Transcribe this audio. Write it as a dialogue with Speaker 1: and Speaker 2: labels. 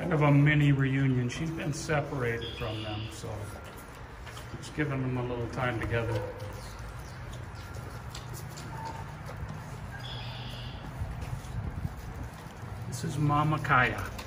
Speaker 1: kind of a mini reunion. She's been separated from them, so just giving them a little time together. This is Mama Kaya.